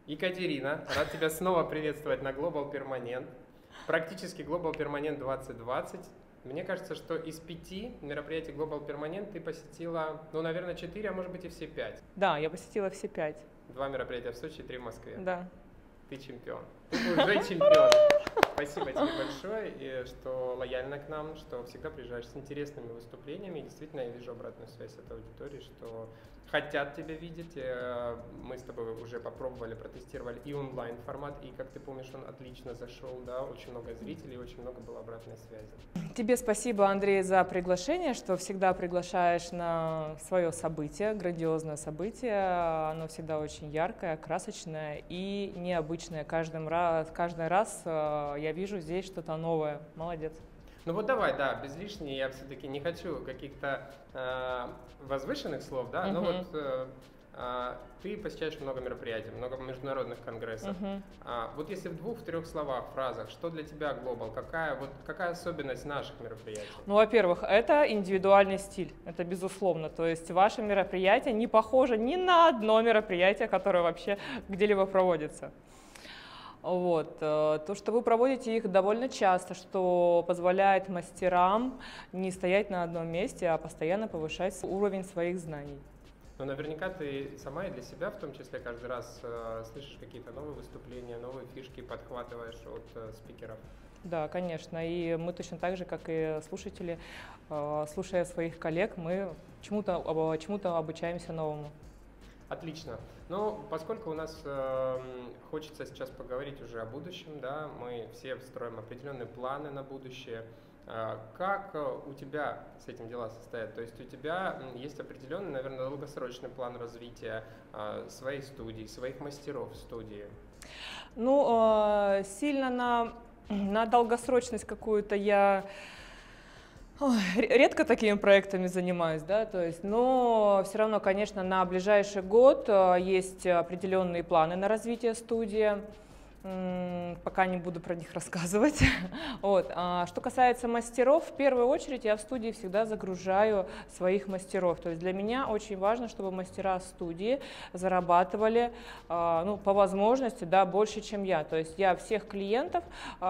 Екатерина, рад тебя снова приветствовать на Global Permanent. Практически Global Permanent 2020. Мне кажется, что из 5 мероприятий Global Permanent ты посетила, ну, наверное, 4, а может быть и все 5. Да, я посетила все 5. 2 мероприятия в Сочи и 3 в Москве. Да. Ты чемпион. Ты уже чемпион. Спасибо тебе большое, и что лояльна к нам, что всегда приезжаешь с интересными выступлениями. И действительно, я вижу обратную связь от аудитории, что хотят тебя видеть. Мы с тобой уже попробовали, протестировали и онлайн-формат, и, как ты помнишь, он отлично зашел, да, очень много зрителей, очень много было обратной связи. Тебе спасибо, Андрей, за приглашение, что всегда приглашаешь на свое событие, грандиозное событие. Оно всегда очень яркое, красочное и необычное. Каждый раз я вижу здесь что-то новое. Молодец. Ну вот давай, да, без лишней, я все-таки не хочу каких-то возвышенных слов, да, но вот ты посещаешь много мероприятий, много международных конгрессов. Вот если в 2-3 словах, фразах, что для тебя Global, какая особенность наших мероприятий? Ну, во-первых, это индивидуальный стиль, это безусловно. То есть ваше мероприятие не похоже ни на одно мероприятие, которое вообще где-либо проводится. Вот. То, что вы проводите их довольно часто, что позволяет мастерам не стоять на одном месте, а постоянно повышать уровень своих знаний. Но наверняка ты сама и для себя, в том числе, каждый раз слышишь какие-то новые выступления, новые фишки, подхватываешь от спикеров. Да, конечно. И мы точно так же, как и слушатели, слушая своих коллег, мы чему-то обучаемся новому. Отлично. Ну, поскольку у нас хочется сейчас поговорить уже о будущем, да, мы все строим определенные планы на будущее. Как у тебя с этим дела состоят? То есть у тебя есть определенный, наверное, долгосрочный план развития своей студии, своих мастеров в студии? Ну, сильно на долгосрочность какую-то я редко такими проектами занимаюсь, да, то есть, но все равно, конечно, на ближайший год есть определенные планы на развитие студии. Пока не буду про них рассказывать. Вот. Что касается мастеров, в первую очередь я в студии всегда загружаю своих мастеров. То есть для меня очень важно, чтобы мастера студии зарабатывали, ну, по возможности, да, больше, чем я. То есть я всех клиентов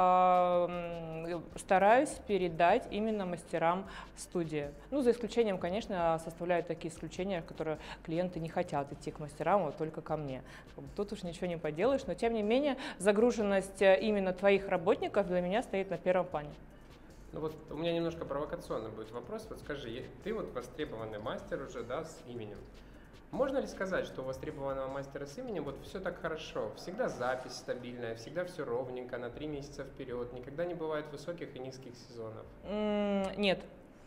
стараюсь передать именно мастерам студии. Ну, за исключением, конечно, составляют такие исключения, которые клиенты не хотят идти к мастерам, вот только ко мне. Тут уж ничего не поделаешь, но тем не менее загруженность именно твоих работников для меня стоит на первом плане. Ну вот у меня немножко провокационный будет вопрос. Вот скажи, ты вот востребованный мастер уже, да, с именем. Можно ли сказать, что у востребованного мастера с именем вот все так хорошо? Всегда запись стабильная, всегда все ровненько, на 3 месяца вперед, никогда не бывает высоких и низких сезонов? Нет.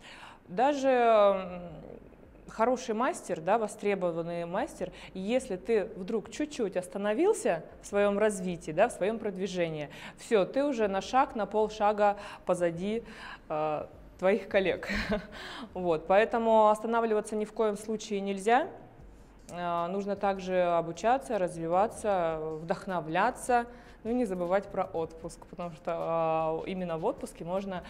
Даже хороший мастер, да, востребованный мастер, если ты вдруг чуть-чуть остановился в своем развитии, да, в своем продвижении, все, ты уже на шаг, на полшага позади твоих коллег. Вот, поэтому останавливаться ни в коем случае нельзя. Нужно также обучаться, развиваться, вдохновляться, ну и не забывать про отпуск, потому что именно в отпуске можно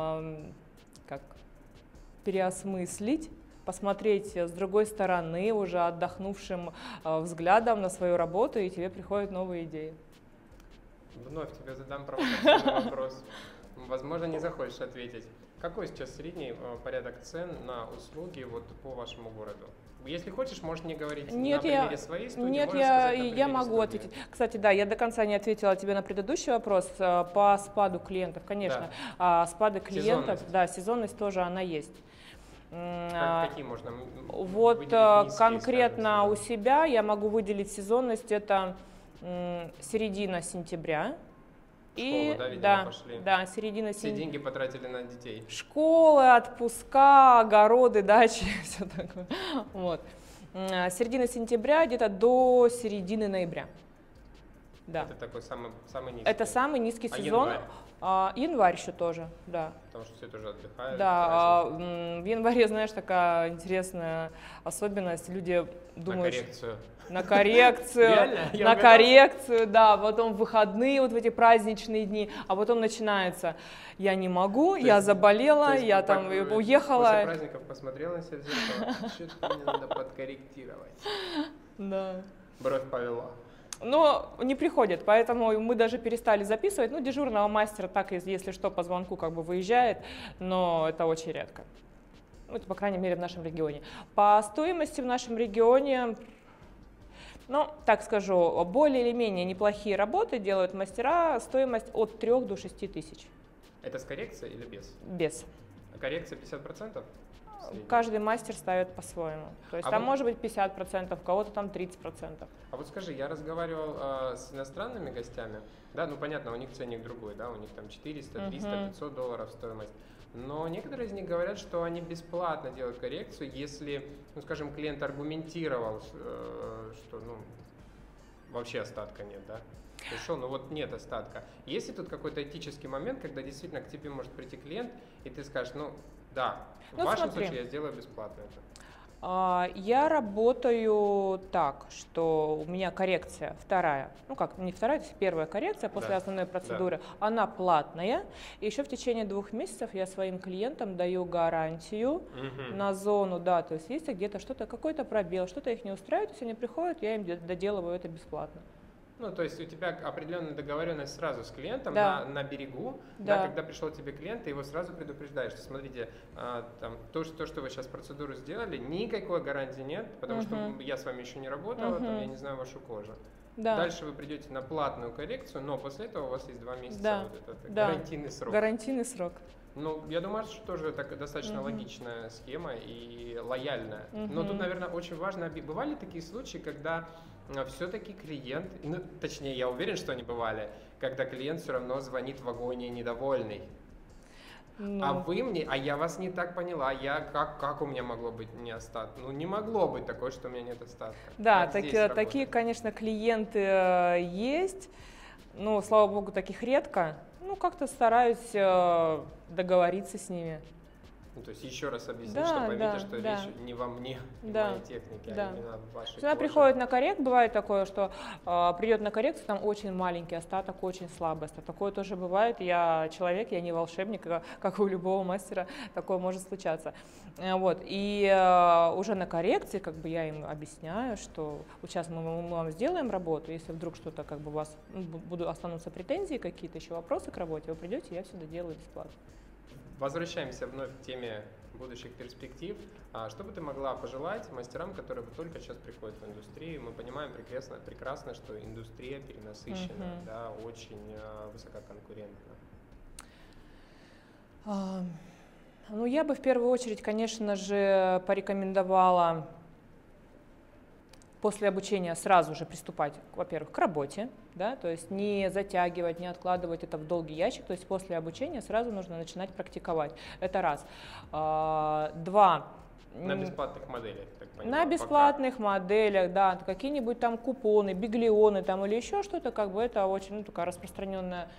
переосмыслить, посмотреть с другой стороны, уже отдохнувшим взглядом на свою работу, и тебе приходят новые идеи. Вновь тебе задам провокационный вопрос. Возможно, не захочешь ответить. Какой сейчас средний порядок цен на услуги вот по вашему городу? Если хочешь, можешь не говорить на примере своей студии. Нет, я могу ответить. Кстати, да, я до конца не ответила тебе на предыдущий вопрос по спаду клиентов. Конечно, да. Спады клиентов, да, сезонность тоже она есть. Какие можно вот конкретно у себя я могу выделить сезонность, это середина сентября. Школу, да, видимо, пошли. Да, середина сентября. Все деньги потратили на детей. Школы, отпуска, огороды, дачи, все такое. Вот. Середина сентября где-то до середины ноября. Да. Это такой самый низкий. Это самый низкий сезон. Январь еще тоже, да. Потому что все тоже отдыхают. Да, в январе, знаешь, такая интересная особенность. Люди думают... На коррекцию. На коррекцию, да. Потом выходные, вот в эти праздничные дни. А потом начинается, я не могу, я заболела, я там уехала. После праздников посмотрела на себя в зеркало, что-то мне надо подкорректировать. Да. Бровь повела. Но не приходят, поэтому мы даже перестали записывать. Ну, дежурного мастера так, если что, по звонку как бы выезжает, но это очень редко. Ну, это, по крайней мере, в нашем регионе. По стоимости в нашем регионе, ну, так скажу, более или менее неплохие работы делают мастера, стоимость от 3 до 6 тысяч. Это с коррекцией или без? Без. А коррекция 50%? Каждый мастер ставит по-своему. То есть там может быть 50%, у кого-то там 30%. А вот скажи, я разговаривал с иностранными гостями, да, ну понятно, у них ценник другой, да, у них там 400, 300, 500 долларов стоимость. Но некоторые из них говорят, что они бесплатно делают коррекцию, если, ну скажем, клиент аргументировал, что, ну, вообще остатка нет, да. Пришел, ну вот нет остатка. Есть ли тут какой-то этический момент, когда действительно к тебе может прийти клиент, и ты скажешь, ну да, в вашем случае я сделаю бесплатно это? Я работаю так, что у меня коррекция вторая, ну как, не вторая, то есть первая коррекция после основной процедуры, она платная. И еще в течение 2 месяцев я своим клиентам даю гарантию на зону, да, то есть если где-то что-то, какой-то пробел, что-то их не устраивает, если они приходят, я им доделываю это бесплатно. Ну, то есть у тебя определенная договоренность сразу с клиентом на берегу, да, когда пришел тебе клиент, ты его сразу предупреждаешь, что смотрите, там, то, что вы сейчас процедуру сделали, никакой гарантии нет, потому что я с вами еще не работала, там, я не знаю вашу кожу. Да. Дальше вы придете на платную коррекцию, но после этого у вас есть 2 месяца вот этот гарантийный срок. Гарантийный срок. Ну, я думаю, что тоже это достаточно логичная схема и лояльная. Но тут, наверное, очень важно, бывали такие случаи, когда все-таки клиент, ну, точнее, я уверен, что они бывали, когда клиент все равно звонит в агонии недовольный. А я вас не так поняла, как у меня могло быть не остаток? Ну, не могло быть такое, что у меня нет остатка. Да, такие, конечно, клиенты есть, но, слава богу, таких редко. Ну, как-то стараюсь договориться с ними. Ну, то есть еще раз объяснить, что поймите, что речь не во мне, не в моей технике, а именно в вашей коже. Она приходит на коррекцию, бывает такое, что придет на коррекцию, там очень маленький остаток, очень слабый остаток. Такое тоже бывает. Я человек, я не волшебник, как у любого мастера такое может случаться. Вот. И уже на коррекции как бы я им объясняю, что вот сейчас мы вам сделаем работу, если вдруг что-то как бы у вас останутся претензии, какие-то еще вопросы к работе, вы придете, я все доделаю бесплатно. Возвращаемся вновь к теме будущих перспектив. Что бы ты могла пожелать мастерам, которые только сейчас приходят в индустрию? Мы понимаем прекрасно, что индустрия перенасыщена, да, очень высококонкурентна. Ну, я бы в первую очередь, конечно же, порекомендовала после обучения сразу же приступать, во-первых, к работе, да, то есть не затягивать, не откладывать это в долгий ящик, то есть после обучения сразу нужно начинать практиковать. Это раз. 2. На бесплатных моделях, так понимаю. На бесплатных моделях, да, какие-нибудь там купоны, биглионы там или еще что-то, как бы это очень такая распространенная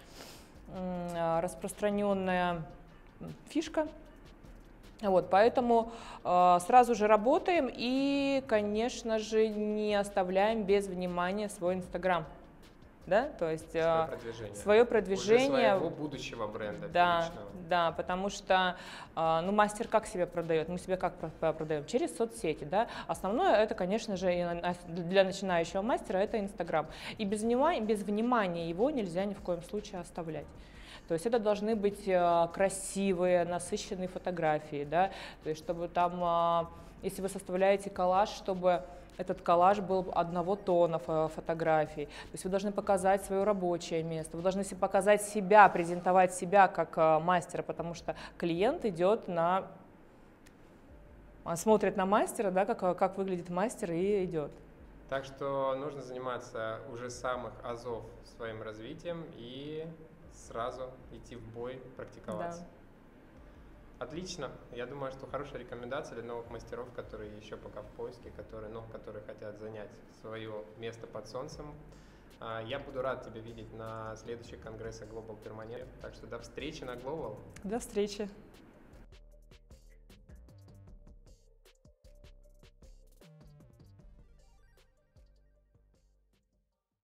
фишка. Вот, поэтому сразу же работаем и, конечно же, не оставляем без внимания свой Инстаграм. Да? То есть свое продвижение уже своего будущего бренда. Да, потому что ну, мастер как себя продает? Мы себя как продаем? Через соцсети. Да? Основное это, конечно же, для начинающего мастера это Инстаграм. И без внимания его нельзя ни в коем случае оставлять. То есть это должны быть красивые, насыщенные фотографии, да? То есть чтобы там, если вы составляете коллаж, чтобы этот коллаж был одного тона фотографий. То есть вы должны показать свое рабочее место, вы должны показать себя, презентовать себя как мастера, потому что клиент смотрит на мастера, да, как выглядит мастер и идет. Так что нужно заниматься уже с самых азов своим развитием и сразу идти в бой, практиковаться. Да. Отлично. Я думаю, что хорошая рекомендация для новых мастеров, которые еще пока в поиске, которые хотят занять свое место под солнцем. Я буду рад тебя видеть на следующих конгрессах Global Permanent. Так что до встречи на Global. До встречи.